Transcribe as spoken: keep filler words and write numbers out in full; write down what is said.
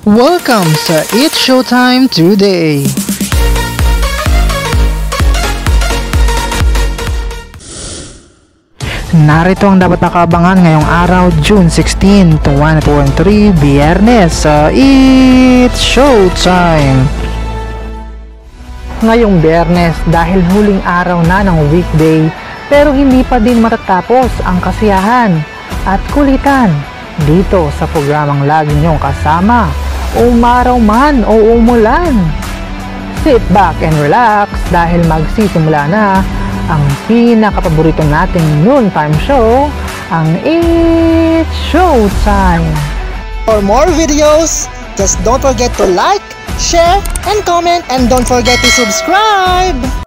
Welcome sa It's Showtime Today! Narito ang dapat nakaabangan ngayong araw, June sixteenth, twenty twenty-three, Biyernes sa It's Showtime! Ngayong Biyernes, dahil huling araw na ng weekday, pero hindi pa din matatapos ang kasiyahan at kulitan dito sa programang lagi niyong kasama, umaraw man o umulan. Sit back and relax dahil magsisimula na ang pinakapaborito nating noontime show, ang It's Showtime. For more videos, just don't forget to like, share, and comment, and don't forget to subscribe!